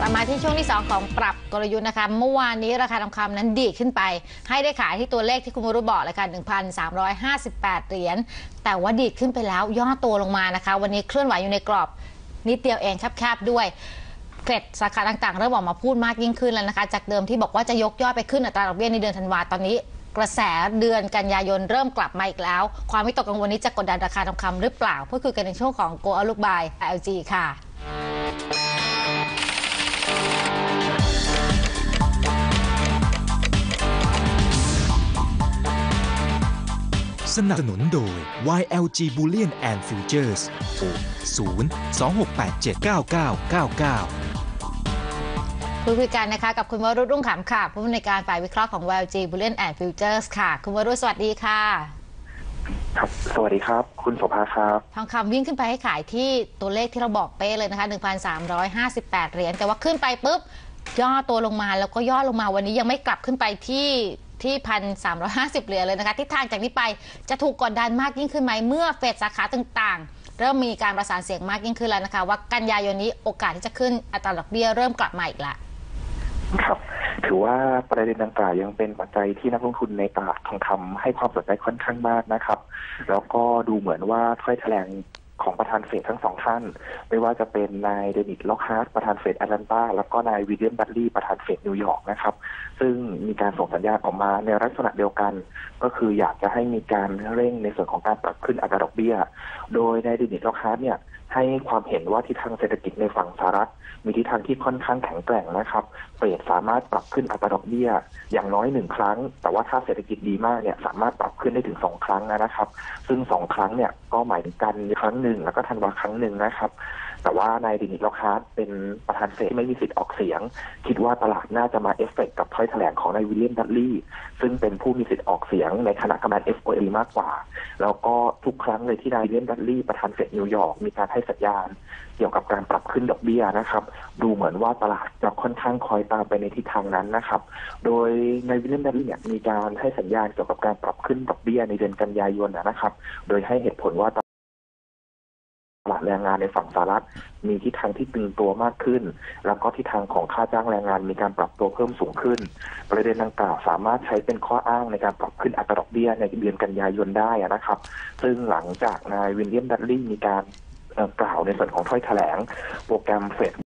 มาที่ช่วงที่2ของปรับกลยุทธ์นะคะเมื่อวานนี้ราคาทองคำนั้นดีขึ้นไปให้ได้ขายที่ตัวเลขที่คุณวรุษบอกเลยค่ะ 1,358 เหรียญแต่ว่าดีขึ้นไปแล้วย่อตัวลงมานะคะวันนี้เคลื่อนไหวอยู่ในกรอบนิดเดียวเองแคบๆด้วยเฟดสาขาต่างๆเริ่มออกมาพูดมากยิ่งขึ้นแล้วนะคะจากเดิมที่บอกว่าจะยกยอดไปขึ้นอัตราดอกเบี้ยในเดือนธันวาตอนนี้กระแสเดือนกันยายนเริ่มกลับมาอีกแล้วความวิตกกังวลนี้จะกดดันราคาทองคำหรือเปล่าพูดคุยกันในช่วงของ Go Outlook by LG ค่ะสนับสนุนโดย YLG Bullion and Futures โทร 026879999 คุยกันนะคะกับคุณวรุษรุ่งขำค่ะผู้อำนวยการฝ่ายวิเคราะห์ของ YLG Bullion and Futures ค่ะคุณวรุษสวัสดีค่ะครับสวัสดีครับคุณโสภาครับทองคำวิ่งขึ้นไปให้ขายที่ตัวเลขที่เราบอกเป๊ะเลยนะคะ 1,358 เหรียญแต่ว่าขึ้นไปปุ๊บย่อตัวลงมาแล้วก็ย่อลงมาวันนี้ยังไม่กลับขึ้นไปที่ 1,350 เหรียญเลยนะคะทิศทางจากนี้ไปจะถูกกดดันมากยิ่งขึ้นไหมเมื่อเฟดสาขาต่างๆเริ่มมีการประสานเสียงมากยิ่งขึ้นแล้วนะคะว่ากันยายนนี้โอกาสที่จะขึ้นอัตราดอกเบี้ยเริ่มกลับมาอีกละครับถือว่าประเด็นดังกล่าวยังเป็นปัจจัยที่นักลงทุนในตลาดทองคำให้ความสนใจค่อนข้างมากนะครับแล้วก็ดูเหมือนว่าถ้อยแถลงของประธานเฟดทั้งสองท่านไม่ว่าจะเป็นนายเดนิส ล็อกฮาร์ทประธานเฟดแอตแลนตาแล้วก็นายวิลเลียม บัตลีย์ประธานเฟดนิวยอร์กนะครับซึ่งมีการส่งสัญญาณออกมาในลักษณะเดียวกันก็คืออยากจะให้มีการเร่งในส่วนของการปรับขึ้นอัตราดอกเบี้ยโดยนายเดนิส ล็อกฮาร์ทเนี่ยให้ความเห็นว่าทิศทางเศรษฐกิจในฝั่งสหรัฐมีทิศทางที่ค่อนข้างแข็งแกร่งนะครับเฟดสามารถปรับขึ้นอัตราดอกเบี้ยอย่างน้อย1ครั้งแต่ว่าถ้าเศรษฐกิจดีมากเนี่ยสามารถปรับขึ้นได้ถึง2ครั้งนะครับซึ่ง2ครั้งเนี่ยก็หมายถึงกันครั้งหนึ่งแล้วก็ธันวาครั้งหนึ่งนะครับแต่ว่านายเดนิส ล็อกฮาร์ทเป็นประธานเฟดไม่มีสิทธิ์ออกเสียงคิดว่าตลาดน่าจะมาเอฟเฟกต์กับถ้อยแถลงของนายวิลเลียม บัตลีย์ซึ่งเป็นผู้มีสิทธิ์ออกเสียงในคณะกรรมการ FOMC มากกว่าแล้วก็ทุกครั้งเลยที่นายวิลเลียม บัตลีย์ประธานเฟดนิวยอร์กมีการให้สัญญาณเกี่ยวกับการปรับขึ้นดอกเบี้ยนะครับดูเหมือนว่าตลาดจะค่อนข้างคอยตามไปในทิศทางนั้นนะครับโดยนายวิลเลียม บัตลีย์เนี่ยมีการให้สัญญาณเกี่ยวกับการปรับขึ้นดอกเบี้ยในเดือนกันยายนนะครับโดยให้เหตุผลว่าตลาดแรงงานในฝั่งสหรัฐมีทิศทางที่ตึงตัวมากขึ้นแล้วก็ทิศทางของค่าจ้างแรงงานมีการปรับตัวเพิ่มสูงขึ้นประเด็นดังกล่าวสามารถใช้เป็นข้ออ้างในการปรับขึ้นอัตราดอกเบี้ยในเดือนกันยายนได้นะครับซึ่งหลังจากนายวิลเลียม บัตลีย์มีการกล่าวในส่วนของถ้อยแถลงโปรแกรมเฟด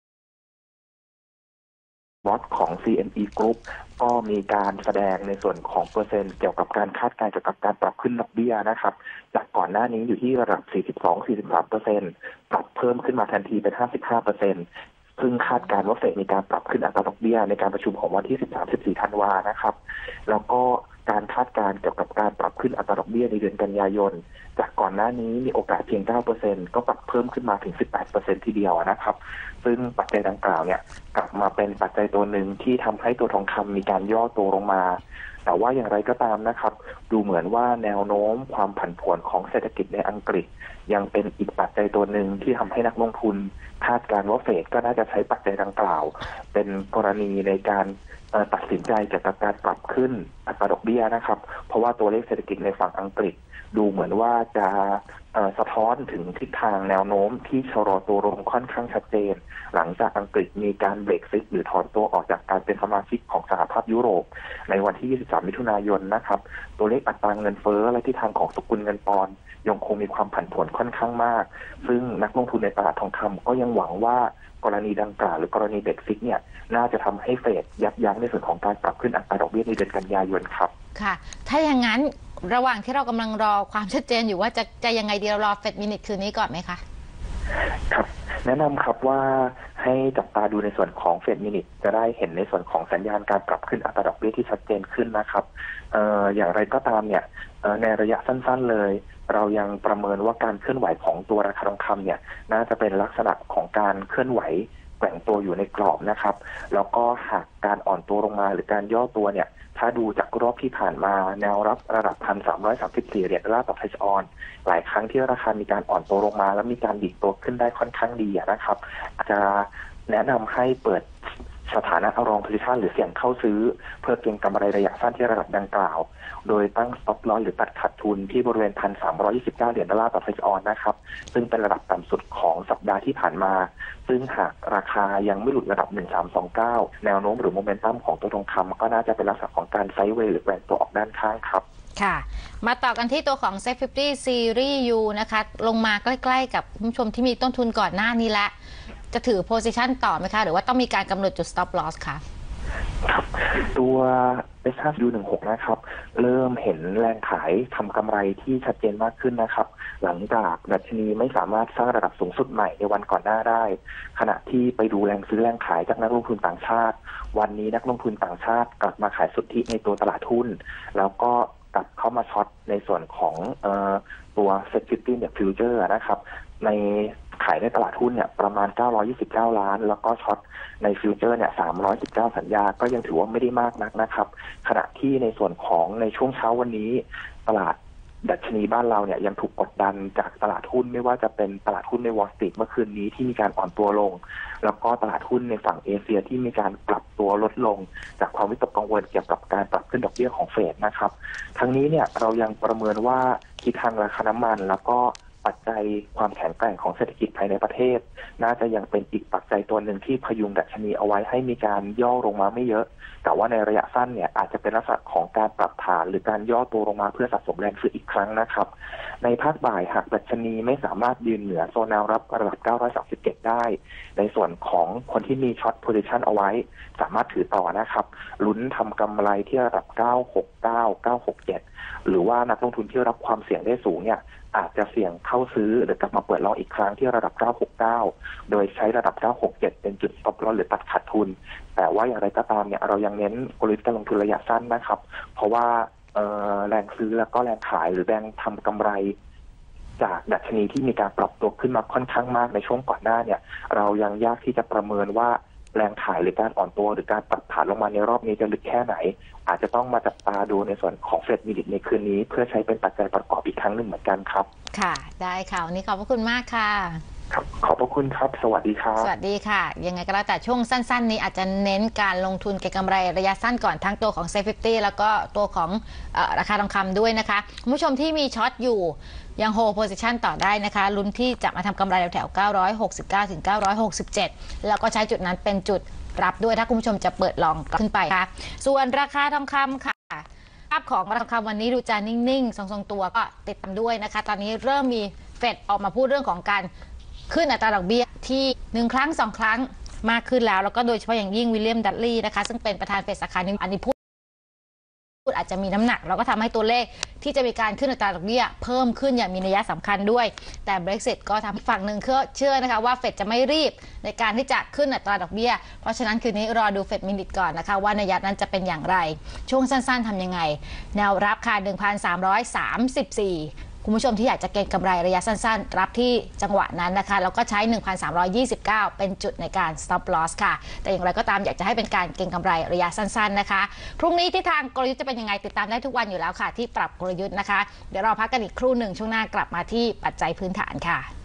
วอทของ CME Group ก็มีการแสดงในส่วนของเปอร์เซ็นต์เกี่ยวกับการคาดการณ์เกี่ยวกับการปรับขึ้นดอกเบี้ยนะครับจากก่อนหน้านี้อยู่ที่ระดับ 42-43% ปรับเพิ่มขึ้นมาทันทีเป็น 55%ซึ่งคาดการณ์ว่าเฟดมีการปรับขึ้นอัตราดอกเบี้ยในการประชุมของวันที่ 13-14 ธันวานะครับแล้วก็การคาดการณ์เกี่ยวกับการปรับขึ้นอัตราดอกเบี้ยในเดือนกันยายนจากก่อนหน้านี้มีโอกาสเพียง 9% ก็ปรับเพิ่มขึ้นมาถึง 18% ทีเดียวนะครับซึ่งปัจจัยดังกล่าวเนี่ยกลับมาเป็นปัจจัยตัวหนึ่งที่ทำให้ตัวทองคำมีการย่อตัวลงมาแต่ว่าอย่างไรก็ตามนะครับดูเหมือนว่าแนวโน้มความผันผวนของเศรษฐกิจในอังกฤษยังเป็นอีกปัจจัยตัวหนึ่งที่ทำให้นักลงทุนคาดการณ์ว่าเฟดก็น่าจะใช้ปัจจัยดังกล่าวเป็นกรณีในการตัดสินใจเกี่ยวกับการปรับขึ้นอัตราดอกเบี้ยนะครับเพราะว่าตัวเลขเศรษฐกิจในฝั่งอังกฤษดูเหมือนว่าจะสะท้อนถึงทิศทางแนวโน้มที่ชะลอตัวลงค่อนข้างชัดเจนหลังจากอังกฤษมีการเบรกซิตหรือถอนตัวออกจากการเป็นสมาชิกของสหภาพยุโรปในวันที่ 23 มิถุนายนนะครับตัวเลขอัตราเงินเฟ้อและทิศทางของสกุลเงินปอนด์ยังคงมีความผันผวนค่อนข้างมากซึ่งนักลงทุนในตลาดทองคำก็ยังหวังว่ากรณีดังกล่าวหรือกรณีเบรกซิตเนี่ยน่าจะทำให้เฟดยับยั้งในส่วนของการปรับขึ้นอัตราดอกเบี้ยในเดือนกันยายนครับค่ะถ้าอย่างนั้นระหว่างที่เรากำลังรอความชัดเจนอยู่ว่าจะยังไงดีเรารอเฟดมินิทคืนนี้ก่อนไหมคะครับแนะนำครับว่าให้จับตาดูในส่วนของเฟดมินิทจะได้เห็นในส่วนของสัญญาณการปรับขึ้นอัตราดอกเบี้ยที่ชัดเจนขึ้นนะครับอย่างไรก็ตามเนี่ยในระยะสั้นๆเลยเรายังประเมินว่าการเคลื่อนไหวของตัวราคาทองคำเนี่ยน่าจะเป็นลักษณะของการเคลื่อนไหวแกว่งตัวอยู่ในกรอบนะครับแล้วก็หากการอ่อนตัวลงมาหรือการย่อตัวเนี่ยถ้าดูจากรอบที่ผ่านมาแนวรับระดับ 1,334 เหรียญดอลลาร์ต่อไทยออนซ์หลายครั้งที่ราคามีการอ่อนตัวลงมาแล้วมีการดิดตัวขึ้นได้ค่อนข้างดีนะครับอาจจะแนะนำให้เปิดสถานะรองโพซิชันหรือเสี่ยงเข้าซื้อเพื่อเก็งกำไรระยะสั้นที่ระดับดังกล่าวโดยตั้ง stop loss หรือตัดขาดทุนที่บริเวณ 1,329 เหรียญดอลลาร์ต่อ Fed on นะครับซึ่งเป็นระดับต่ำสุดของสัปดาห์ที่ผ่านมาซึ่งหากราคายังไม่หลุดระดับ 1329 แนวโน้มหรือโมเมนตัมของตัวทองคำก็น่าจะเป็นลักษณะของการไซด์เวย์หรือแกว่งตัวออกด้านข้างครับค่ะมาต่อกันที่ตัวของ SET50 Series U นะคะลงมาใกล้ๆกับคุณผู้ชมที่มีต้นทุนก่อนหน้านี้แล้วจะถือ position ต่อไหมคะหรือว่าต้องมีการกำหนดจุด stop loss คะครับตัว SHU16 นะครับเริ่มเห็นแรงขายทำกำไรที่ชัดเจนมากขึ้นนะครับหลังจากดัชนีไม่สามารถสร้างระดับสูงสุดใหม่ในวันก่อนหน้าได้ขณะที่ไปดูแรงซื้อแรงขายจากนักลงทุนต่างชาติวันนี้นักลงทุนต่างชาติกลับมาขายสุทธิในตัวตลาดหุ้นแล้วก็กลับเข้ามาช็อตในส่วนของตัว Security เนี่ย Future นะครับในขายในตลาดหุ้นเนี่ยประมาณ929ล้านแล้วก็ช็อตในฟิวเจอร์เนี่ย319สัญญาก็ยังถือว่าไม่ได้มากนักนะครับขณะที่ในส่วนของในช่วงเช้าวันนี้ตลาดดัชนีบ้านเราเนี่ยยังถูกกดดันจากตลาดหุ้นไม่ว่าจะเป็นตลาดหุ้นในวอลล์สตรีทเมื่อคืนนี้ที่มีการอ่อนตัวลงแล้วก็ตลาดหุ้นในฝั่งเอเชียที่มีการปรับตัวลดลงจากความวิตกกังวลเกี่ยวกับการปรับขึ้นดอกเบี้ยของเฟดนะครับทั้งนี้เนี่ยเรายังประเมินว่าทิศทางราคาน้ำมันแล้วก็ปัจจัยความแข็งแกร่งของเศรษฐกิจภายในประเทศน่าจะยังเป็นอีกปัจจัยตัวหนึ่งที่พยุงดัชนีเอาไว้ให้มีการย่อลงมาไม่เยอะแต่ว่าในระยะสั้นเนี่ยอาจจะเป็นลักษณะของการปรับฐานหรือการย่อตัวลงมาเพื่อสะสมแรงซื้ออีกครั้งนะครับในภาคบ่ายหากดัชนีไม่สามารถยืนเหนือโซนแนวรับระดับ937ได้ในส่วนของคนที่มีช็อตโพซิชันเอาไว้สามารถถือต่อนะครับลุ้นทำกำไรที่ระดับ969 967หรือว่านักลงทุนที่รับความเสี่ยงได้สูงเนี่ยอาจจะเสี่ยงเข้าซื้อหรือกลับมาเปิดลองอีกครั้งที่ระดับ969โดยใช้ระดับ967เป็นจุด stop loss หรือตัดขาดทุนแต่ว่าอย่างไรก็ตามเนี่ยเรายังเน้นกลยุทธ์การลงทุนระยะสั้นนะครับเพราะว่าแรงซื้อแล้วก็แรงขายหรือแรงทำกำไรจากดัชนีที่มีการปรับตัวขึ้นมาค่อนข้างมากในช่วงก่อนหน้าเนี่ยเรายังยากที่จะประเมินว่าแรงขายหรือการอ่อนตัวหรือการปรับฐานลงมาในรอบนี้จะลึกแค่ไหนอาจจะต้องมาจับตาดูในส่วนของเฟดมินิทในคืนนี้เพื่อใช้เป็นปัจจัยประกอบอีกครั้งหนึ่งเหมือนกันครับค่ะได้ค่ะวันนี้ขอบพระคุณมากค่ะครับขอบพระคุณครับสวัสดีครับสวัสดีค่ะยังไงก็แล้วแต่ช่วงสั้นๆนี้อาจจะเน้นการลงทุนเก็งกำไรระยะสั้นก่อนทั้งตัวของ SET50 แล้วก็ตัวของราคาทองคำด้วยนะคะคุณผู้ชมที่มีช็อตอยู่ยังโฮโพซิชันต่อได้นะคะลุ้นที่จะมาทำกำไรแถว969ถึง967แล้วก็ใช้จุดนั้นเป็นจุดรับด้วยถ้าคุณผู้ชมจะเปิดลองขึ้นไปค่ะส่วนราคาทองคำค่ะภาพของราคาทองคำวันนี้ดูจะนิ่งๆทรงๆตัวก็ติดตามด้วยนะคะตอนนี้เริ่มมีเฟดออกมาพูดเรื่องของการขึ้นอัตราดอกเบี้ยที่1ครั้ง2ครั้งมากขึ้นแล้วก็โดยเฉพาะอย่างยิ่งวิลเลียมดัตลีย์นะคะซึ่งเป็นประธานเฟดสาขาหนึ่งอันนี้พูดอาจจะมีน้ำหนักแล้วก็ทำให้ตัวเลขที่จะมีการขึ้นอัตราดอกเบี้ยเพิ่มขึ้นอย่างมีนัยสำคัญด้วยแต่ Brexit ก็ทำให้ฝั่งหนึ่งเชื่อนะคะว่าเฟดจะไม่รีบในการที่จะขึ้นอัตราดอกเบี้ยเพราะฉะนั้นคืนนี้รอดูเฟดมินิทก่อนนะคะว่านัยนั้นจะเป็นอย่างไรช่วงสั้นๆทำยังไงแนวรับค่ะ 1,334คุณผู้ชมที่อยากจะเก็งกำไรระยะสั้นๆรับที่จังหวะนั้นนะคะแล้วก็ใช้ 1,329 เป็นจุดในการ stop loss ค่ะแต่อย่างไรก็ตามอยากจะให้เป็นการเก็งกำไรระยะสั้นๆนะคะพรุ่งนี้ที่ทางกลยุทธ์จะเป็นยังไงติดตามได้ทุกวันอยู่แล้วค่ะที่ปรับกลยุทธ์นะคะเดี๋ยวเราพักกันอีกครู่หนึ่งช่วงหน้ากลับมาที่ปัจจัยพื้นฐานค่ะ